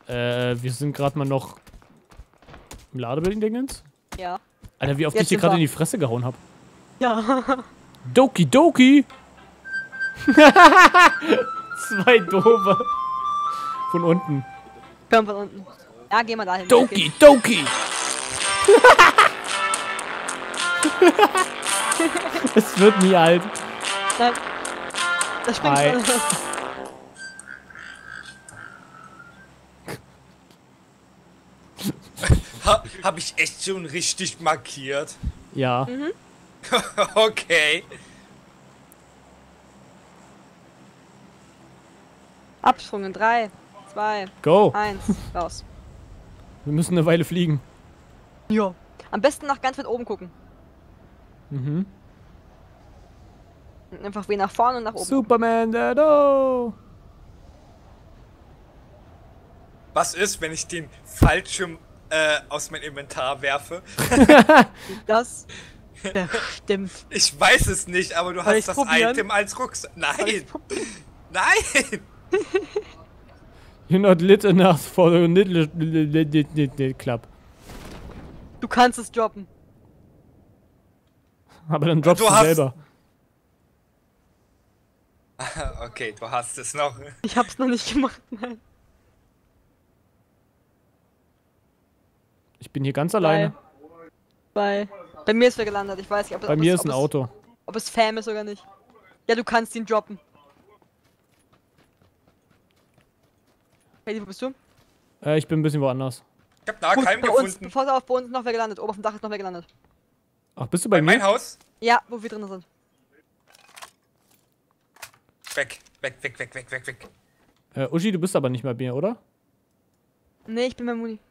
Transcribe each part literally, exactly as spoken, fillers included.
Äh, wir sind gerade mal noch im Ladebuilding-Dingens. Ja. Alter, wie oft Jetzt ich dir sind gerade wir. in die Fresse gehauen hab. Ja. Doki Doki! Zwei Doofe. Von unten. Komm von unten. Ja, geh mal dahin. Doki Doki! Es wird nie alt. Nein. Da springst Hi. du. Ha, hab ich echt schon richtig markiert? Ja. Mhm. Okay. Absprung in drei, zwei, Go. eins, raus. Wir müssen eine Weile fliegen. Ja. Am besten nach ganz weit oben gucken. Mhm. Und einfach wie nach vorne und nach oben. Superman, Dado! Was ist, wenn ich den Fallschirm äh, aus meinem Inventar werfe? Das stimmt. Ich weiß es nicht, aber du Soll hast ich's das probieren? Item als Rucksack. Soll Nein! ich's probieren? Nein! You're not lit enough for the little, little, little, little club. Du kannst es droppen. Aber dann droppst Du du, hast- selber. Okay, du hast es noch. Ich hab's noch nicht gemacht, nein. Ich bin hier ganz alleine. Bei, bei mir ist er gelandet, ich weiß nicht, ob, Bei ob mir es, ist ein ob Auto. Es, ob es Fam ist oder nicht. Ja, du kannst ihn droppen. Hey, wo bist du? Äh, ich bin ein bisschen woanders. Ich hab da Gut, keinen bei uns, gefunden. bevor auf bei uns noch wer gelandet. Oben auf dem Dach ist noch wer gelandet. Ach, bist du Bei bei, mein mir? Haus? Ja, wo wir drin sind. Weg, weg, weg, weg, weg, weg, weg. Äh, Uschi, du bist aber nicht bei mir, oder? Nee, ich bin bei Muni.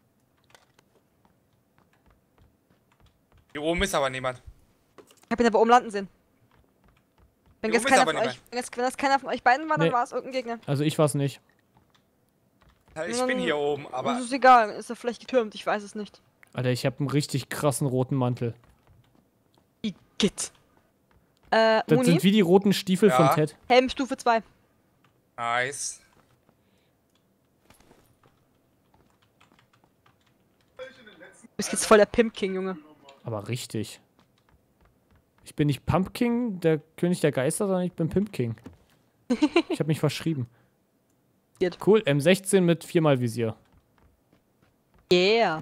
Hier oben ist aber niemand. Ich hab ihn aber oben landen sehen. Wenn Hier jetzt oben ist keiner aber von euch, niemand. wenn, jetzt, wenn das keiner von euch beiden war, dann Nee. war es irgendein Gegner. Also ich war's nicht. Ich bin hier oben, aber Das ist egal, ist er vielleicht getürmt, ich weiß es nicht. Alter, ich habe einen richtig krassen roten Mantel. Igitt. Äh, Das Muni, sind wie die roten Stiefel Ja. von Ted. Helm Stufe zwei. nice. Du bist jetzt voll der Pimp King, Junge. Aber richtig. Ich bin nicht Pumpkin, der König der Geister, sondern ich bin Pimp King. Ich habe mich verschrieben. Geht. Cool, M sechzehn mit viermal Visier. Yeah.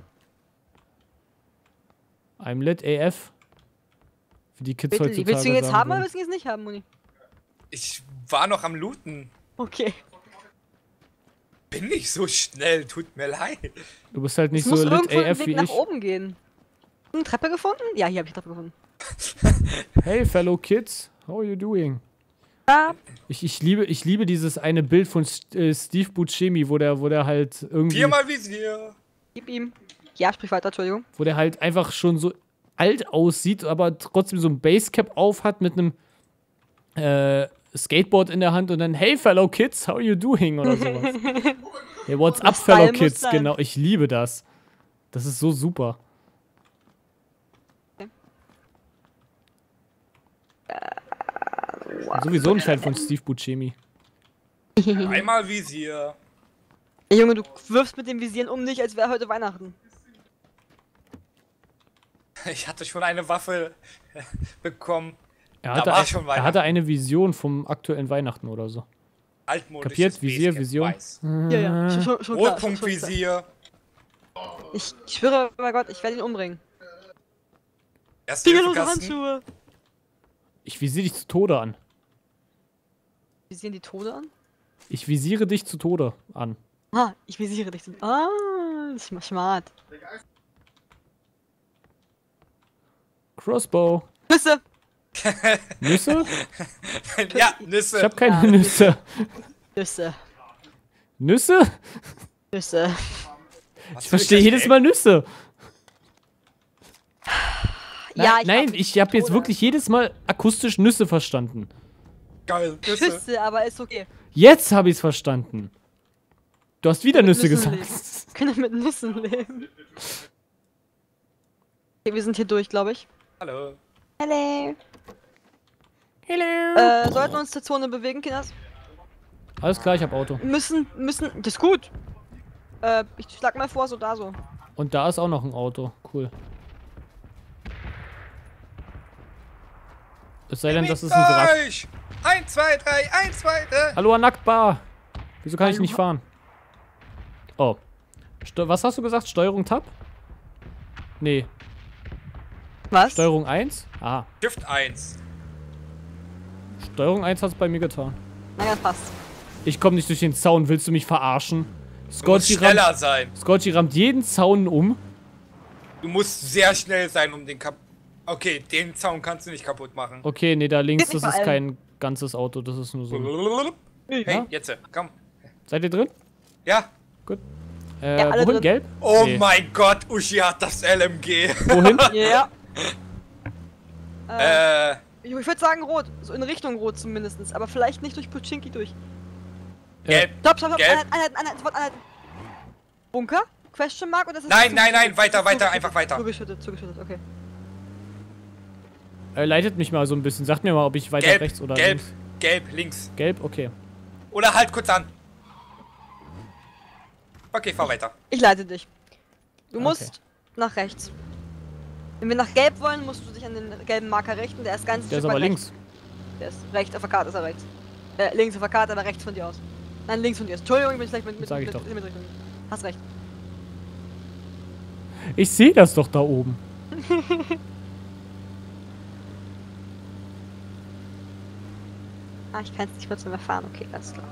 I'm lit A F. Wie die Kids Bitte, heutzutage willst du ihn jetzt sagen haben oder würden. willst du ihn jetzt nicht haben, Muni? Ich war noch am Looten. Okay. Bin nicht so schnell, tut mir leid. Du bist halt nicht Es muss so lit irgendwo A einen F Weg wie nach ich. oben gehen. Eine Treppe gefunden? Ja, hier habe ich die Treppe gefunden. Hey, fellow kids, how are you doing? Ah, Ich, ich, liebe, ich liebe dieses eine Bild von St äh, Steve Buscemi, wo der, wo der halt irgendwie, Viermal Visier. gib ihm. Ja, sprich weiter, Entschuldigung. wo der halt einfach schon so alt aussieht, aber trotzdem so ein Basecap auf hat mit einem äh, Skateboard in der Hand und dann, hey, fellow kids, how are you doing? Oder sowas. Hey, what's up, Style fellow muss kids? sein. Genau, ich liebe das. Das ist so super. Okay. Ich bin sowieso ein Fan von Steve Buscemi. Einmal Visier. Ey, Junge, du wirfst mit dem Visieren um dich, als wäre heute Weihnachten. Ich hatte schon eine Waffe bekommen. Er Da hatte, war ein, schon er hatte Weihnachten. eine Vision vom aktuellen Weihnachten oder so. Altmodisches Kapiert? Visier, Basecap, Vision? weiß. Ja, ja, schon, schon, schon klar, schon, schon klar. Rotpunktvisier. Ich schwöre bei Gott, ich werde ihn umbringen. Erste Fingerlose Hilfekasten. Handschuhe. Ich visiere dich zu Tode an. Visieren die Tode an? Ich visiere dich zu Tode an. Ah, ich visiere dich. Ah, schm- smart. Crossbow. Nüsse! Nüsse? Ja, Nüsse. Ich habe keine Ja, Nüsse. Nüsse. Nüsse? Nüsse. Was Ich will verstehe das jedes denn? Mal Nüsse. Nein, Ja, ich nein, hab ich habe jetzt Tode. wirklich jedes Mal akustisch Nüsse verstanden. Geil, Nüsse. Nüsse, aber ist okay. Jetzt habe ich es verstanden. Du hast wieder Mit Nüsse Nüssen gesagt. leben. Können mit Nüssen leben. Okay, wir sind hier durch, glaube ich. Hallo. Hello. Hello. Äh, sollten wir uns zur Zone bewegen, Kinders? Alles klar, ich habe Auto. Müssen, müssen, das ist gut. Äh, ich schlag mal vor, so da so. Und da ist auch noch ein Auto. Cool. Es sei denn, das ist ein Wrack. euch! eins, zwei, drei, eins, zwei, drei. Hallo, Nacktbar! Wieso kann ich Hallo. nicht fahren? Oh. Ste was hast du gesagt? Steuerung Tab? Nee. Was? Steuerung eins? Ah. Shift eins. Steuerung eins hat es bei mir getan. Na ja, passt. Ich komme nicht durch den Zaun. Willst du mich verarschen? Du musst Scotchy schneller rammt, sein. Scotchy rammt jeden Zaun um. Du musst sehr schnell sein, um den Kap... Okay, den Zaun kannst du nicht kaputt machen. Okay, nee, da links, Geht nicht das bei ist allem. kein ganzes Auto. Das ist nur so ein... Hey, Ja? jetzt, komm. Seid ihr drin? Ja. Gut. Äh, Ja, alle wohin? drin. Gelb? Oh Nee. mein Gott, Uschi hat das L M G. Wohin? Ja. äh, äh, ich ich würde sagen rot. So in Richtung rot zumindest. Aber vielleicht nicht durch Pochinki durch. gelb. Stopp, stopp, stopp. Gelb. Anhalten, anhalten, anhalten, sofort anhalten. Bunker? Question Mark oder ist es Nein, nein, nein, zugeschüttet? weiter, weiter, Zugeschüttet, einfach weiter. Zugeschüttet, zugeschüttet, okay. Äh, leitet mich mal so ein bisschen. Sagt mir mal, ob ich weiter Gelb, rechts oder gelb, links. gelb, links. Gelb, okay. Oder halt kurz an. Okay, fahr weiter. Ich leite dich. Du Okay. musst nach rechts. Wenn wir nach gelb wollen, musst du dich an den gelben Marker richten. Der ist ganz Der ist Stück aber weit links. rechts. Der ist rechts, auf der Karte ist er rechts. Äh, links auf der Karte, aber rechts von dir aus. Nein, links von dir aus. Entschuldigung, ich bin schlecht mit, mit, Sag ich mit, doch. mit, mit Richtung. Hast recht. Ich sehe das doch da oben. Ah, ich kann es nicht kurz mehr fahren. Okay, alles klar.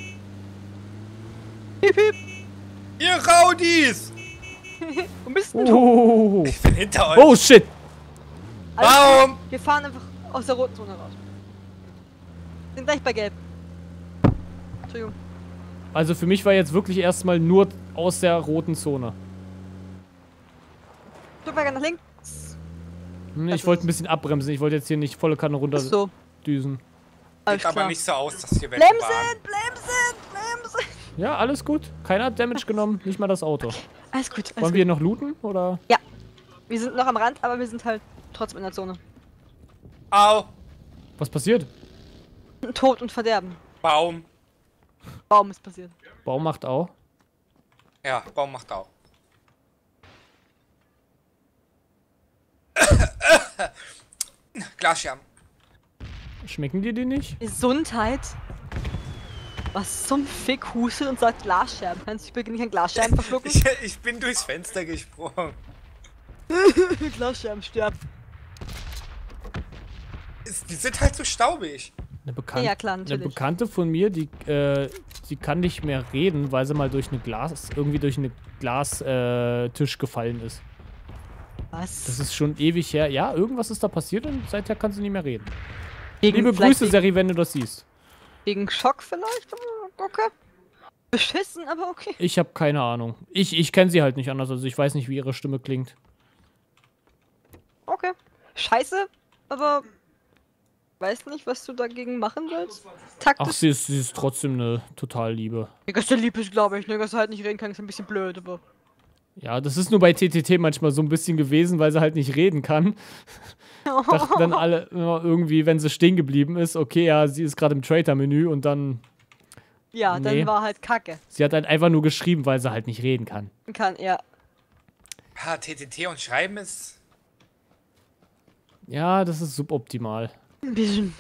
Piep, piep. Ihr Raudis! Wo bist denn du? Oh, Ich bin hinter euch. oh shit. Alles Warum? gut. Wir fahren einfach aus der roten Zone raus. Sind gleich bei gelb. Entschuldigung. Also für mich war jetzt wirklich erstmal nur aus der roten Zone. Stückwerker nach links. Hm, Das Ich wollte ist- ein bisschen abbremsen. Ich wollte jetzt hier nicht volle Kanne Ist so. runterdüsen. Alles Sieht aber klar. nicht so aus, dass hier welche Bremsen, waren. bremsen, bremsen. Ja, alles gut. Keiner hat Damage genommen. Nicht mal das Auto. Alles gut, alles Wollen gut. wir noch looten? Oder? Wir sind noch am Rand, aber wir sind halt trotzdem in der Zone. Au, Was passiert? Tod und Verderben. Baum. Baum ist passiert. Baum macht auch. Ja, Baum macht auch. Glasscherben. Schmecken dir die nicht? Gesundheit. Was zum Fick hustet und sagt Glasscherben. Kannst du bitte nicht an Glasscherben verschlucken? Ich, ich bin durchs Fenster gesprungen. Glasscherben sterben. Es- Die sind halt so staubig. Eine, Bekan Ja, klar, eine natürlich. Bekannte von mir, die, äh, die kann nicht mehr reden, weil sie mal durch eine Glas, irgendwie durch eine Glastisch äh, Tisch gefallen ist. Was? Das ist schon ewig her. Ja, irgendwas ist da passiert und seither kann sie nicht mehr reden. Wegen- Liebe vielleicht Grüße, wegen- Seri, wenn du das siehst. Wegen Schock vielleicht? aber Okay. Beschissen, aber okay. Ich habe keine Ahnung. Ich, ich kenne sie halt nicht anders, also ich weiß nicht, wie ihre Stimme klingt. Okay. Scheiße, aber weiß nicht, was du dagegen machen willst. Ach, Taktisch. sie ist, sie ist trotzdem eine total Liebe. Ja, dass der lieb ist, glaube ich. Ne, dass er halt nicht reden kann, ist ein bisschen blöd, aber. Ja, das ist nur bei T T T manchmal so ein bisschen gewesen, weil sie halt nicht reden kann. Dachten dann alle immer irgendwie, wenn sie stehen geblieben ist, okay, ja, sie ist gerade im Traitor-Menü und dann. Ja, Nee. dann war halt Kacke. Sie hat halt einfach nur geschrieben, weil sie halt nicht reden kann. Kann, ja. Ha, T T T und Schreiben ist... Ja, das ist suboptimal. Ein bisschen.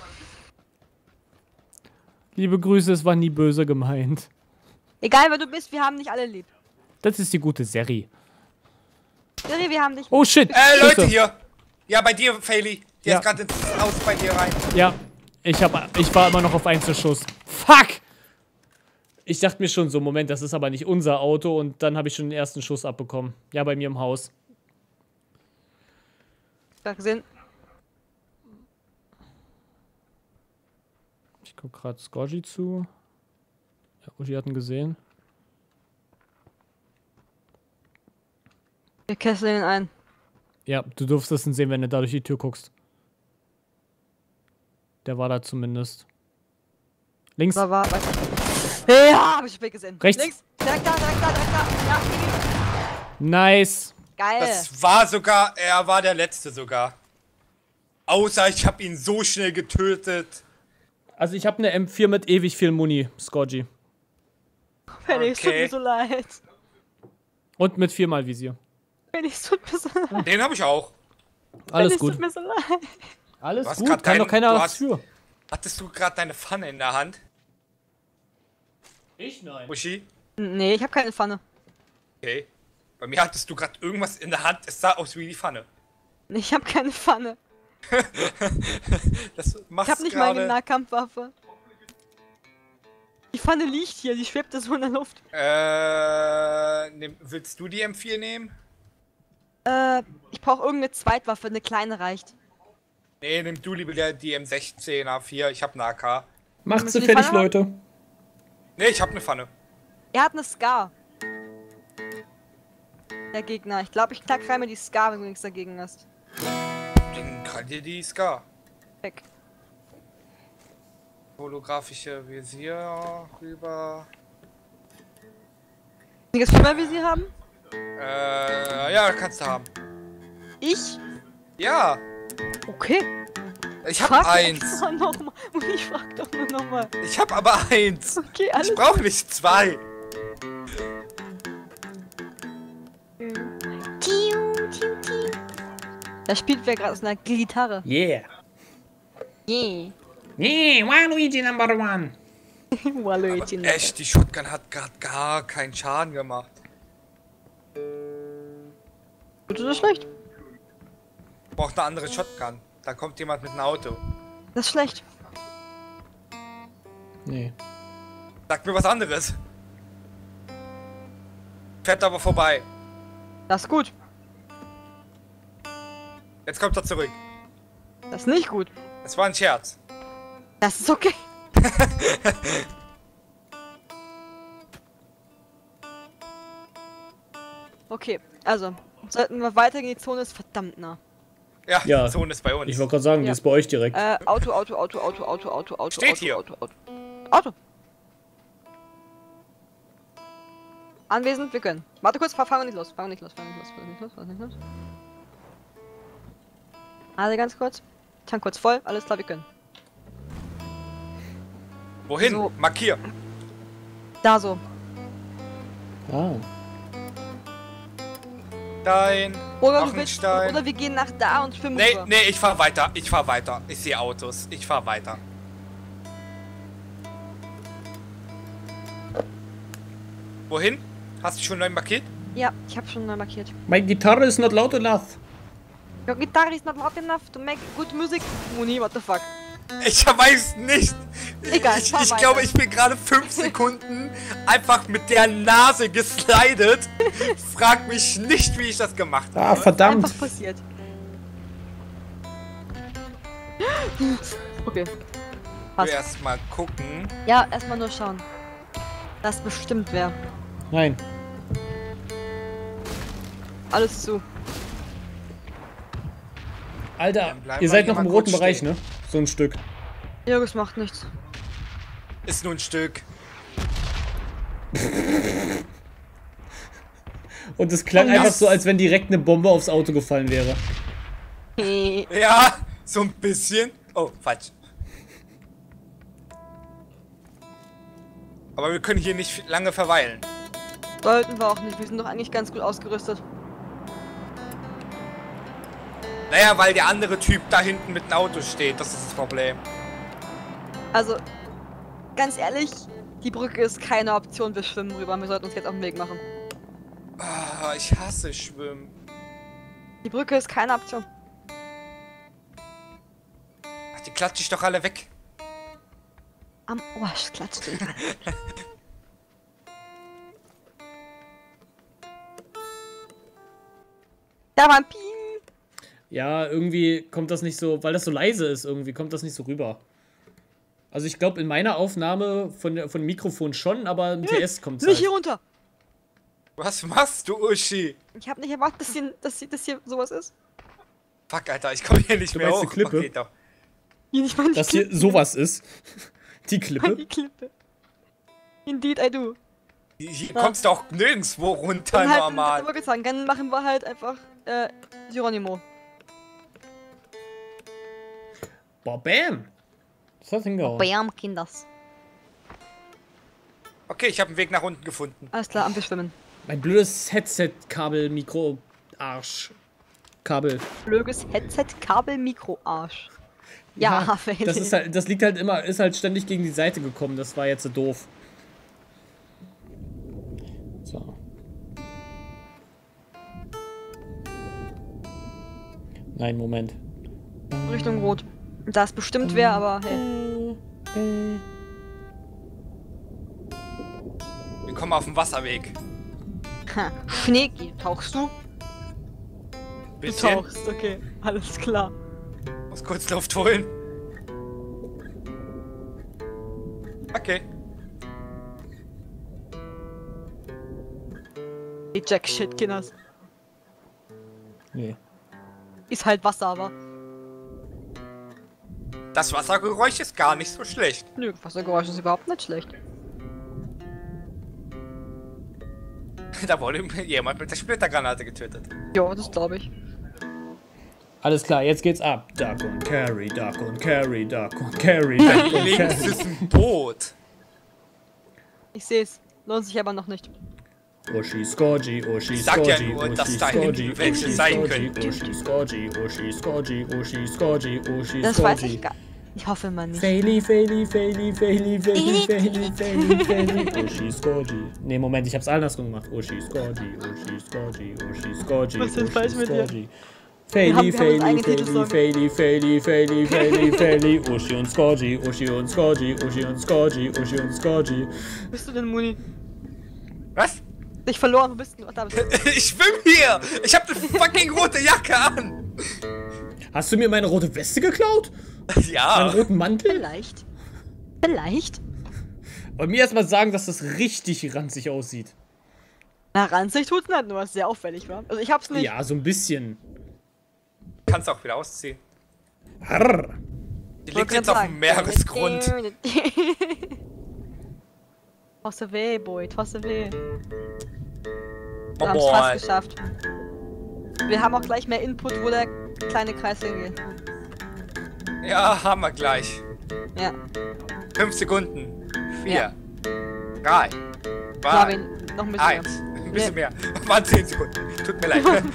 Liebe Grüße, es war nie böse gemeint. Egal wer du bist, wir haben dich alle lieb. Das ist die gute Seri. Siri, wir haben dich lieb. Oh shit! Äh, Leute Schüsse. hier! Ja, bei dir, Faili. Der Ja. ist gerade ins Haus bei dir rein. Ja, ich, hab, ich war immer noch auf Einzelschuss. Fuck! Ich dachte mir schon so, Moment, das ist aber nicht unser Auto und dann habe ich schon den ersten Schuss abbekommen. Ja, bei mir im Haus. Grad gesehen. Ich guck gerade Scorgi zu. Ja, Uschi hat ihn gesehen. Wir kesseln ihn ein. Ja, du durftest ihn sehen, wenn du da durch die Tür guckst. Der war da zumindest. Links. War, war, weiter. Ja, hab ich spät gesehen. Rechts. Links. Direkt da, direkt da, direkt da. Ja, Nice. geil. Das war sogar... Er war der Letzte sogar. Außer ich habe ihn so schnell getötet. Also ich habe eine M vier mit ewig viel Muni, Scorgi. Penny, es tut Okay. mir so leid. Und mit viermal Visier. Wenn ich tut mir so leid. Den habe ich auch. Alles Wenn gut. tut mir so leid. Alles Du hast gut, grad kann dein- doch keiner du was hast- für. Hattest du gerade deine Pfanne in der Hand, Ich nein. Uschi? Nee, ich habe keine Pfanne. Okay. Bei mir hattest du gerade irgendwas in der Hand, es sah aus wie die Pfanne. Nee, ich habe keine Pfanne. Das machst Ich habe nicht mal eine gerade. Nahkampfwaffe. Die Pfanne liegt hier, die schwebt so in der Luft. Äh, nehm, willst du die M vier nehmen? Äh, ich brauche irgendeine Zweitwaffe, eine kleine reicht. Nee, nimm du lieber die M sechzehn A vier, ich hab eine A K. Macht Müssen sie die fertig, Pfanne Leute. Nee, ich hab eine Pfanne. Er hat eine Scar. Der Gegner. Ich glaube, ich knack rein mit die Scar, wenn du nichts dagegen hast. Den kann dir die Scar. Weg. Holographische Visier rüber. Kann ich das Fünfer-Visier haben? Äh, ja, kannst du haben. Ich? Ja, Okay. ich hab Frag eins. extra noch mal. Ich frag doch nur nochmal. Ich hab aber eins. Okay, alles. Ich brauche nicht zwei. Da spielt wer gerade aus einer Gitarre. Yeah. Yeah. Yeah, Waluigi number one. Waluigi. Echt, die Shotgun hat gerade gar keinen Schaden gemacht. Gut oder schlecht? Braucht eine andere Shotgun. Da kommt jemand mit einem Auto. Das ist schlecht. Nee. Sag mir was anderes. Fährt aber vorbei. Das ist gut. Jetzt kommt er zurück. Das ist nicht gut. Es war ein Scherz. Das ist okay. Okay, also. Sollten wir weitergehen, die Zone ist verdammt nah. Ja, Ja. die Zone ist bei uns. Ich wollte gerade sagen, die Ja. ist bei euch direkt. Äh, Auto, Auto, Auto, Auto, Auto, Auto, Auto, Steht Auto, hier. Auto, Auto. Auto. Anwesend, wir können. Warte kurz, fahr, fahren wir nicht los, fahren wir nicht los, fahren wir nicht los, fahren wir nicht los, fahren wir nicht los. Also ganz kurz. Tank kurz voll, alles klar, wir können. Wohin? So. Markier. Da so. Ah. Stein. Oder, noch du ein willst, Stein. oder wir gehen nach da und schwimmen Nee, rüber. nee, ich fahr weiter. Ich fahr weiter. Ich sehe Autos. Ich fahr weiter. Wohin? Hast du schon neu markiert? Ja, ich habe schon neu markiert. My guitar is not loud enough. Your guitar is not loud enough to make good music. Muni, what the fuck? Ich weiß nicht. Egal, ich fahr ich weiter. glaube, ich bin gerade fünf Sekunden einfach mit der Nase geslidet. Frag mich nicht, wie ich das gemacht habe. Ah, verdammt. Einfach passiert. Okay. Passt. Erst mal gucken. Ja, erstmal nur schauen. Das bestimmt wer. Nein. Alles zu. Alter, Dann bleiben ihr wir seid hier noch im mal roten kurz Bereich, stehen. ne? So ein Stück. Ja, das macht nichts. Ist nur ein Stück. Und es klang Oh, einfach yes. so, als wenn direkt eine Bombe aufs Auto gefallen wäre. Hey. Ja, so ein bisschen. Oh, falsch. Aber wir können hier nicht lange verweilen. Sollten wir auch nicht. Wir sind doch eigentlich ganz gut ausgerüstet. Naja, weil der andere Typ da hinten mit dem Auto steht. Das ist das Problem. Also, ganz ehrlich, die Brücke ist keine Option. Wir schwimmen rüber. Wir sollten uns jetzt auf den Weg machen. Ah, ich hasse Schwimmen. Die Brücke ist keine Option. Ach, die klatsche ich doch alle weg. Am Arsch klatscht ihn. Da war ein Piep. Ja, irgendwie kommt das nicht so, weil das so leise ist, irgendwie kommt das nicht so rüber. Also ich glaube, in meiner Aufnahme von, der- von Mikrofon schon, aber im T S kommt es Nicht halt. hier runter. Was machst du, Uschi? Ich habe nicht erwartet, dass hier, dass hier, dass hier sowas ist. Fuck, Alter, ich komme hier nicht Du mehr meinst die hoch. Klippe? Okay, doch. Hier nicht mal Dass hier sowas ist. Die die Klippe. Klippe. Indeed, I do. Hier kommst du auch nirgendwo runter Dann halt, normal. dann, wollte ich sagen, dann machen wir halt einfach äh, Geronimo. Boah, bam. Das hat hingehauen. Bam, Kinders. Okay, ich habe einen Weg nach unten gefunden. Alles klar, am wir schwimmen. Mein blödes Headset-Kabel, Mikro, Arsch. Kabel. Blödes Headset-Kabel, Mikro-Arsch. Ja, Ja, Feli. das ist halt, das liegt halt immer, ist halt ständig gegen die Seite gekommen. Das war jetzt so doof. So. Nein, Moment. Richtung Rot. Da ist bestimmt wer, aber hey. Wir kommen auf den Wasserweg. Ha. Schneeki, tauchst du? Bisschen. Du tauchst, okay. Alles klar. Muss kurz Luft holen. Okay. Die Jack-Shit, Kinders. Nee. Ist halt Wasser, aber. Das Wassergeräusch ist gar nicht so schlecht. Nö, Wassergeräusch ist überhaupt nicht schlecht. Da wurde jemand mit der Splittergranate getötet. Ja, das glaube ich. Alles klar, jetzt geht's ab. Duck und Carry, Duck und Carry, Duck und Carry, Duck und Links Carry. ist ein Boot. Ich sehe es. Lohnt sich aber noch nicht. Oshi Scorgi, Oshi Ich sag ja Scorgi, nur, Oshi dass da Scorgi, hinten welche Oshi sein Scorgi, könnten. Oshi Scorgi, Oshi Scorgi, Oshi Scorgi, Oshi Das weiß Scorgi. ich gar nicht. Ich hoffe mal nicht. Faili, Faili, Faili, Faili, Faili, Faili, Faili, Faili, Oshi Scorgi. Ne, Moment, ich hab's andersrum gemacht. Oshi Scorgi, Oshi Scorgi, Oshi Scorgi, Was ist denn Oshi falsch mit dir? Scorgi. Wir haben- Faili, wir haben uns Faili, eigenen Faili, Titelsong. Faili, Faili, Faili, Faili, Faili, Oshi und Scorgi, Oshi und Scorgi, Oshi und Scorgi, Oshi und Scorgi. Wo bist du denn, Muni? Was? Dich verloren, wo bist du? Ach, da bist du. Ich schwimm hier! Ich hab ne fucking rote Jacke an! Hast du mir meine rote Weste geklaut? Meinen Ja. roten Mantel? Vielleicht. Vielleicht. Bei mir erstmal sagen, dass das richtig ranzig aussieht. Na, ranzig tut's nicht, nur was sehr auffällig war. Also ich hab's nicht. Ja, so ein bisschen. Kannst auch wieder ausziehen. Harr. Die Wollte liegt grad jetzt auf sagen. dem Meeresgrund. Tosse weh, Boy, tosse weh. Oh Wir haben's fast boy. geschafft. Wir haben auch gleich mehr Input, wo der kleine Kreis hingeht. Ja, haben wir gleich. Ja. Fünf Sekunden. Vier. Ja. Drei. Zwei. Marvin, noch ein bisschen Eins. Ein bisschen mehr. Waren zehn Sekunden. Tut mir leid. mehr.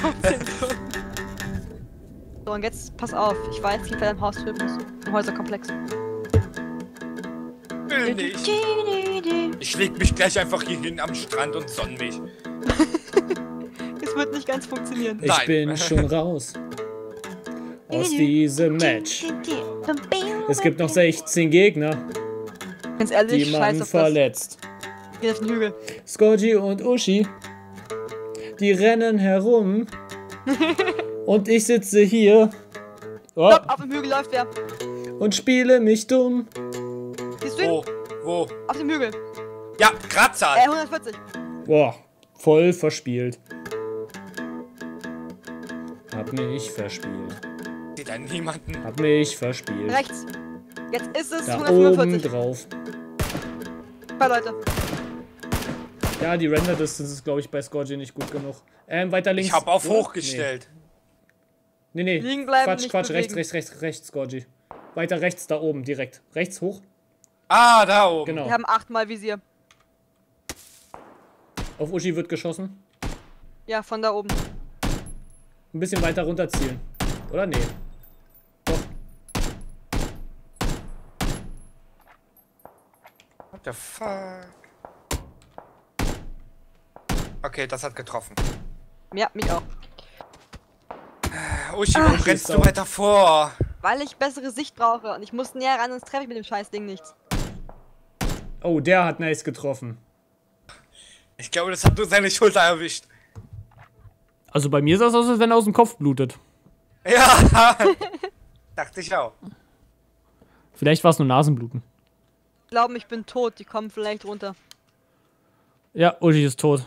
So, und jetzt pass auf. Ich weiß, wie viel im Haus drüben ist. Im Häuserkomplex. Will nicht. Ich leg mich gleich einfach hier hin am Strand und sonn mich. Es wird nicht ganz funktionieren. Ich Nein. bin schon raus. Aus diesem Match. Es gibt noch sechzehn Gegner, Ganz ehrlich, die scheiß man auf das. verletzt. Geh auf den Hügel. Scorgi und Uschi, die rennen herum. Und ich sitze hier oh, Stopp, auf dem Hügel läuft wer. und spiele mich dumm. Siehst du ihn? Wo? Wo? Auf dem Hügel. Ja, Kratzer. Äh, hundertvierzig. Boah, voll verspielt. Hab mich verspielt. Sieht da niemanden. Hab mich verspielt. Rechts. Jetzt ist es Da oben hundertfünfundvierzig. drauf. Zwei Leute. Ja, die Render Distance ist, glaube ich, bei Scorgi nicht gut genug. Ähm, weiter links. Ich hab auf oder? hochgestellt. Nee, nee. nee. Liegen bleiben, Quatsch, nicht Quatsch, rechts, bewegen. rechts, rechts, rechts, Scorgi. Weiter rechts, da oben, direkt. Rechts hoch. Ah, da oben. Genau. Wir haben achtmal Visier. Auf Uschi wird geschossen. Ja, von da oben. Ein bisschen weiter runter zielen. Oder? Nee. Doch. What the fuck? Okay, das hat getroffen. Ja, mich auch. Uschi, warum Uschi rennst ist du auch- weiter vor? Weil ich bessere Sicht brauche und ich muss näher ran, sonst treffe ich mit dem scheiß Ding nichts. Oh, der hat nice getroffen. Ich glaube, das hat nur seine Schulter erwischt. Also bei mir sah es aus, als wenn er aus dem Kopf blutet. Ja. Dachte ich auch. Vielleicht war es nur Nasenbluten. Die glauben, ich bin tot, die kommen vielleicht runter. Ja, Uschi ist tot.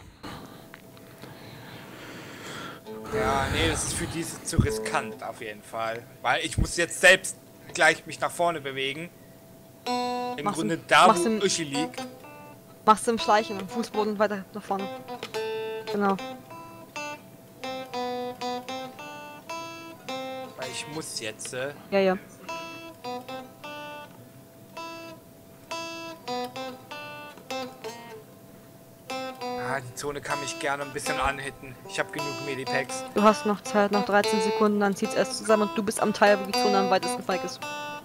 Ja, nee, das ist für diese zu riskant auf jeden Fall. Weil ich muss jetzt selbst gleich mich nach vorne bewegen. Im Mach's Grunde im- da, mach's wo im- Uschi liegt. Machst du im Schleichen am Fußboden weiter nach vorne. Genau. Weil ich muss jetzt. Äh, Ja, ja. ah, Ja, die Zone kann mich gerne ein bisschen anhitten. Ich habe genug Medipacks. Du hast noch Zeit, noch dreizehn Sekunden, dann zieht's erst zusammen und du bist am Teil, wo die Zone am weitesten weg ist.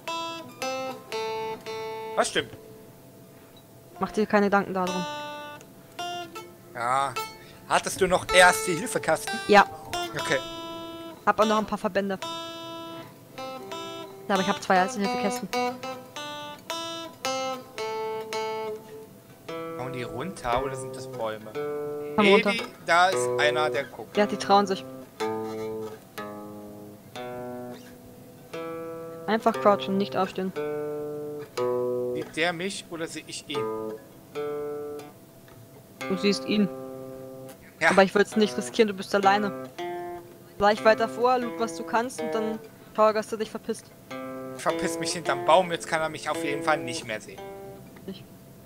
Was stimmt? Mach dir keine Gedanken darum. Ja. Hattest du noch erste Hilfekasten? Ja, Okay. hab auch noch ein paar Verbände. Ja, aber ich habe zwei Erste-Hilfe-Kästen. Hauen die runter oder sind das Bäume? Komm Nee, runter. die, da ist einer, der guckt. Ja, die trauen sich. Einfach crouchen, nicht aufstehen. Sieht der mich oder sehe ich ihn? Du siehst ihn. Ja. Aber ich will es nicht riskieren, du bist alleine. Gleich weiter vor, loot was du kannst und dann schau, dass du dich verpisst. Ich verpiss mich hinterm Baum, jetzt kann er mich auf jeden Fall nicht mehr sehen. Nicht.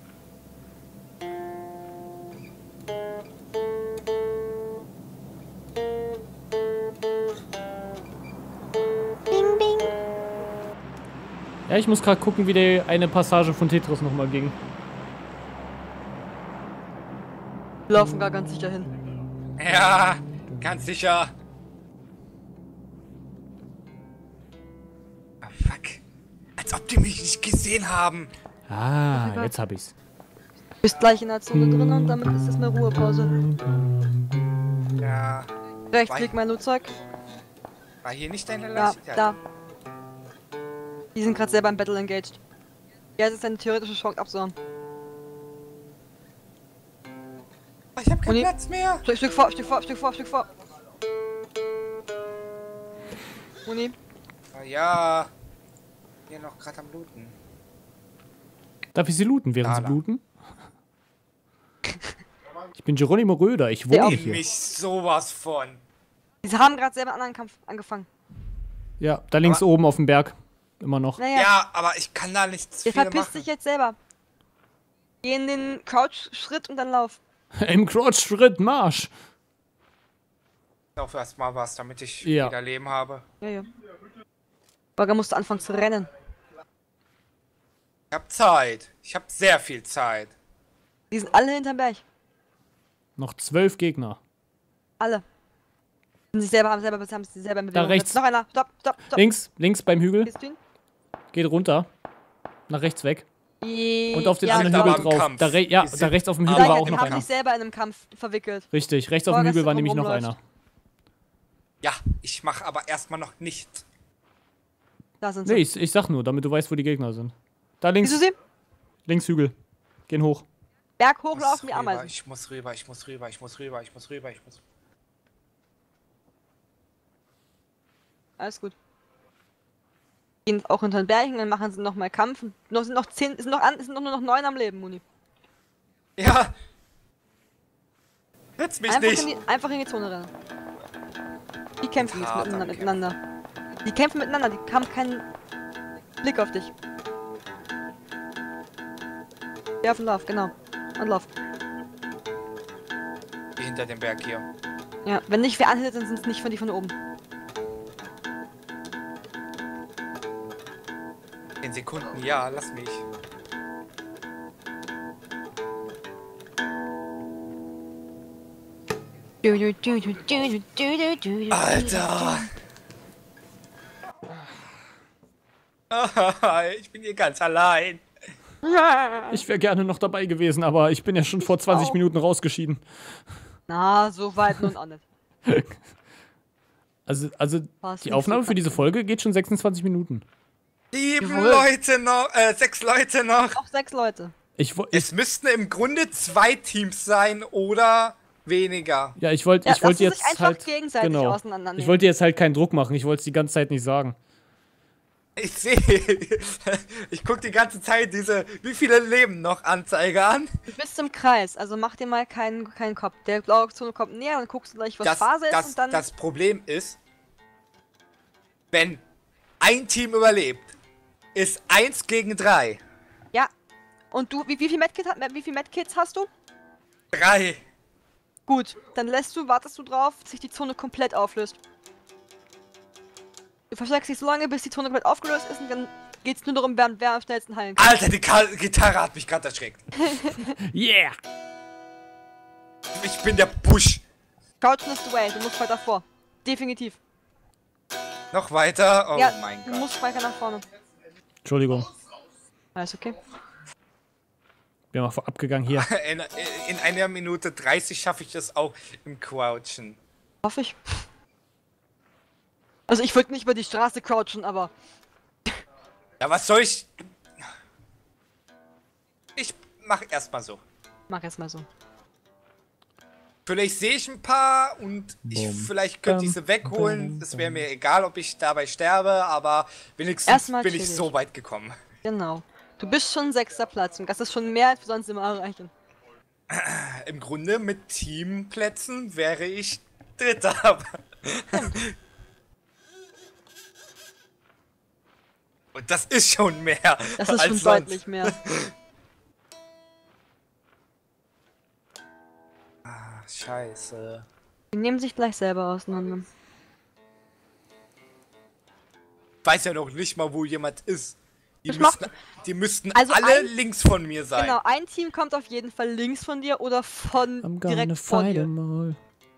Ja, ich muss gerade gucken, wie die eine Passage von Tetris nochmal ging. Wir laufen gar ganz sicher hin. Ja, ganz sicher. Ah, fuck. Als ob die mich nicht gesehen haben. Ah, egal. jetzt hab ich's. Bist gleich in der Zone drin und damit ist es eine Ruhepause. Ja. Rechts Weil- liegt mein Lootzeug. War hier nicht deine Ja, Leiche? da. Die sind gerade selber im Battle engaged. Ja, es ist eine theoretische Chance abzuhauen. Oh, ich hab keinen Uni- Platz mehr. Stück, Stück vor, Stück vor, Stück vor, Stück vor. Uni. Ah, ja. Hier noch gerade am Looten. Darf ich sie looten, während sie Lala. bluten? Ich bin Geronimo Röder, ich Ja. wohne In hier. mich sowas von. Sie haben gerade selber einen anderen Kampf angefangen. Ja, da links Aber- oben auf dem Berg. Immer noch. Naja, Ja, aber ich kann da nichts ihr viel verpisst machen. dich jetzt selber. Geh in den Crouch-Schritt und dann lauf. Im Crouch-Schritt, Marsch! Auf erstmal was, damit ich Ja. wieder Leben habe. Ja, ja. Bagger musste anfangen zu rennen. Ich hab Zeit. Ich hab sehr viel Zeit. Die sind alle hinterm Berg. Noch zwölf Gegner. Alle. Sind sich selber, haben selber, haben sich selber in Bewegung rechts. gesetzt. Noch einer. Stopp, stopp, stopp. Links, links beim Hügel. Siehst du ihn? Geht runter. Nach rechts weg. I- Und auf den ja, anderen sind Hügel aber im drauf. Kampf. Da re ja, Die sind da rechts auf dem aber Hügel war Nein, auch die noch haben einer. sich selber in einem Kampf verwickelt. Richtig, rechts auf Boah, dem dass Hügel du war nämlich noch rumläufst. einer. Ja, ich mache aber erstmal noch nichts. Da sind sie. Nee, ich, ich sag nur, damit du weißt, wo die Gegner sind. Da links, Siehst du sie? links Hügel. Gehen hoch. Berg Ich muss hochlaufen wie rüber, Ameisen. Ich muss rüber, ich muss rüber, ich muss rüber, ich muss rüber, ich muss. Alles gut. Gehen auch hinter den Bergen, dann machen sie nochmal Kampf. Und noch, sind noch zehn, sind noch, an, sind noch nur noch neun am Leben, Muni. Ja! Hitz mich Einfach nicht! in, die, einfach in die Zone rennen. Die kämpfen jetzt Ah, miteinander, danke. miteinander. Die kämpfen miteinander, die haben keinen Blick auf dich. Ja, auf den Lauf, genau. Und Lauf. Geh hinter dem Berg hier. Ja, wenn nicht wer anhält, dann sind es nicht von die von oben. In Sekunden, ja, lass mich. Alter! Ich bin hier ganz allein. Ich wäre gerne noch dabei gewesen, aber ich bin ja schon vor zwanzig auch. Minuten rausgeschieden. Na, so weit nun auch nicht. Also, also War's die nicht Aufnahme so für diese Folge geht schon sechsundzwanzig Minuten. Sieben Jawohl. Leute noch, äh, sechs Leute noch. Auch sechs Leute. Ich, wo- ich, Es müssten im Grunde zwei Teams sein oder weniger. ja, ich wollte Ja, ich wollte lassen sich jetzt einfach halt gegenseitig genau. auseinandernehmen. Ich wollte jetzt halt keinen Druck machen. Ich wollte es die ganze Zeit nicht sagen. Ich sehe, ich guck die ganze Zeit diese, wie viele Leben noch Anzeige an. Du bist im Kreis, also mach dir mal keinen, keinen Kopf. Der blaue Zone kommt näher und guckst du gleich, was Das, Phase ist das, und dann... das Problem ist, wenn ein Team überlebt, ist eins gegen drei. Ja. Und du, wie, wie viel Medkit, hat- wie viel Medkits hast du? Drei. Gut, dann lässt du, wartest du drauf, bis sich die Zone komplett auflöst. Du versteckst dich so lange, bis die Zone komplett aufgelöst ist und dann geht's nur darum, wer, wer am schnellsten heilen kann. Alter, die Ka Gitarre hat mich gerade erschreckt. Yeah! Ich bin der Busch. Crouchen ist the way, du musst weiter vor. Definitiv. Noch weiter? Oh ja, mein du Gott. musst weiter nach vorne. Entschuldigung. Alles okay. Bin mal abgegangen hier. In, in einer Minute dreißig schaffe ich das auch im Crouchen. Hoffe ich. Also ich würde nicht über die Straße crouchen, aber... Ja, was soll ich... Ich mach erstmal so. Mach erst mal so. Vielleicht sehe ich ein paar und ich Bum, vielleicht könnte ich bum, sie wegholen. bum, Es wäre mir egal, ob ich dabei sterbe, aber wenigstens Erstmal bin ich chillig. so weit gekommen. Genau. Du bist schon sechster Platz und das ist schon mehr, als wir sonst immer erreichen. Im Grunde mit Teamplätzen wäre ich Dritter. Und das ist schon mehr. Das ist als schon sonst. deutlich mehr. Ah, scheiße. Die nehmen sich gleich selber auseinander. Ich weiß ja noch nicht mal, wo jemand ist. Die Das macht- müssten, die müssten Also alle ein- links von mir sein. Genau, ein Team kommt auf jeden Fall links von dir oder von I'm gonna direkt vor fight dir. them all.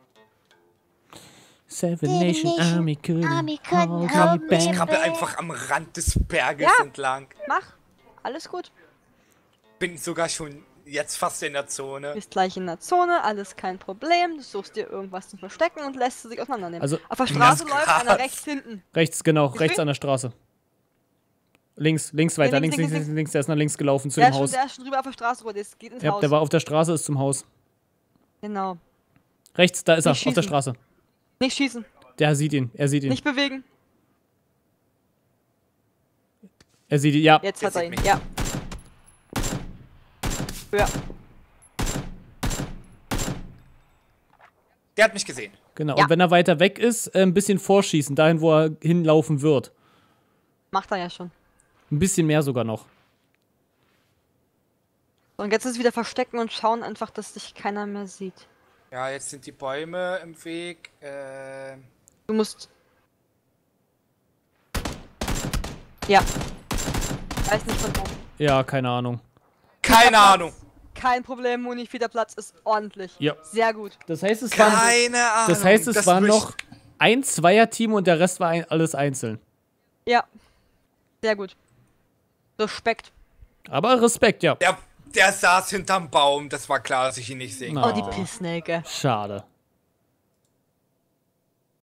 Seven Seven Nation Nation Army couldn't Army couldn't hold hold me me Ich back. krabbel einfach am Rand des Berges Ja. entlang. Mach. Alles gut. Bin sogar schon jetzt fast in der Zone. Bist gleich in der Zone, alles kein Problem. Du suchst dir irgendwas zu verstecken und lässt sie sich auseinandernehmen. Also- auf der Straße Das läuft Gras. einer rechts hinten. Rechts, genau, Wie rechts viel? an der Straße. Links, links weiter, links, links, links, links, links, links, der ist nach links gelaufen zu Der dem ist, schon, Haus. der ist schon drüber auf der Straße, wo das geht ins Ja, Haus. der war auf der Straße, ist zum Haus. Genau. Rechts, da ist er, Nicht auf der schießen. Straße. Nicht schießen, Der sieht ihn, er sieht ihn. nicht bewegen. Er sieht ihn, ja. Jetzt Der hat er sieht ihn. mich. Ja. Ja. Der hat mich gesehen. Genau, Ja. und wenn er weiter weg ist, äh, ein bisschen vorschießen, dahin, wo er hinlaufen wird. Macht er ja schon. Ein bisschen mehr sogar noch. Und jetzt ist wieder verstecken und schauen einfach, dass dich keiner mehr sieht. Ja, jetzt sind die Bäume im Weg. Äh, Du musst... Ja. Weiß nicht von wo. Ja, keine Ahnung. keine Ahnung. Kein Problem, Muni, vierter Platz ist ordentlich. Ja. Sehr gut. Das heißt, es waren, Keine Ahnung. das heißt, es Das war möcht- noch ein Zweierteam und der Rest war ein, alles einzeln. Ja. Sehr gut. Respekt. Aber Respekt, ja. Der, der saß hinterm Baum. Das war klar, dass ich ihn nicht sehen Na. Oh, die konnte. Pissnelke. Schade.